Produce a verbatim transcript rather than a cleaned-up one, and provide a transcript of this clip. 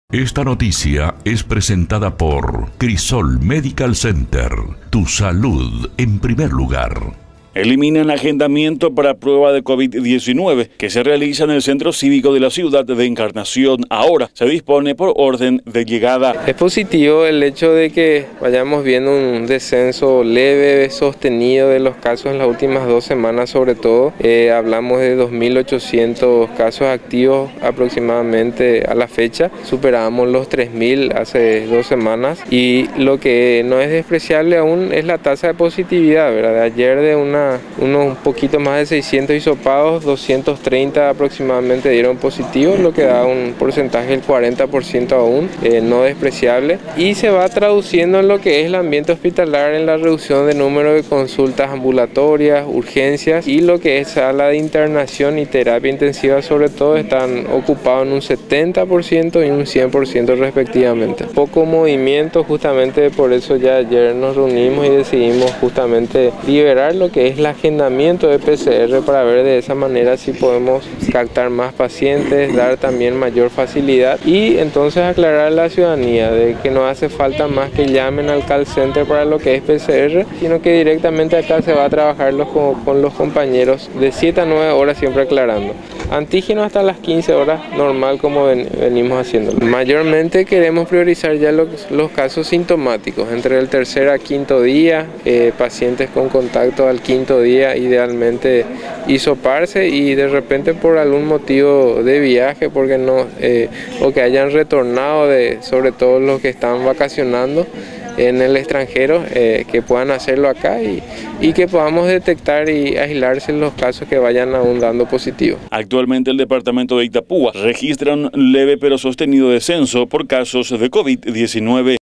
Esta noticia es presentada por Crisol Medical Center. Tu salud en primer lugar. Eliminan agendamiento para prueba de COVID diecinueve que se realiza en el Centro Cívico de la Ciudad de Encarnación. Ahora se dispone por orden de llegada. Es positivo el hecho de que vayamos viendo un descenso leve, sostenido de los casos en las últimas dos semanas sobre todo. Eh, hablamos de dos mil ochocientos casos activos aproximadamente a la fecha. Superamos los tres mil hace dos semanas y lo que no es despreciable aún es la tasa de positividad, ¿verdad? De ayer de una unos un poquito más de seiscientos hisopados, doscientos treinta aproximadamente dieron positivo, lo que da un porcentaje del cuarenta por ciento aún, eh, no despreciable, y se va traduciendo en lo que es el ambiente hospitalario en la reducción de número de consultas ambulatorias, urgencias, y lo que es sala de internación y terapia intensiva sobre todo están ocupados en un setenta por ciento y un cien por ciento respectivamente. Poco movimiento, justamente por eso ya ayer nos reunimos y decidimos justamente liberar lo que es el agendamiento de P C R para ver de esa manera si podemos captar más pacientes, dar también mayor facilidad y entonces aclarar a la ciudadanía de que no hace falta más que llamen al call center para lo que es P C R, sino que directamente acá se va a trabajar los, con, con los compañeros de siete a nueve horas, siempre aclarando. Antígeno hasta las quince horas, normal como ven, venimos haciendo. Mayormente queremos priorizar ya los, los casos sintomáticos, entre el tercer a quinto día, eh, pacientes con contacto al quinto día, idealmente hisoparse y de repente por algún motivo de viaje, porque no, eh, o que hayan retornado, de, sobre todo los que están vacacionando en el extranjero, eh, que puedan hacerlo acá y, y que podamos detectar y aislarse los casos que vayan aún dando positivo. Actualmente el departamento de Itapúa registra un leve pero sostenido descenso por casos de COVID diecinueve.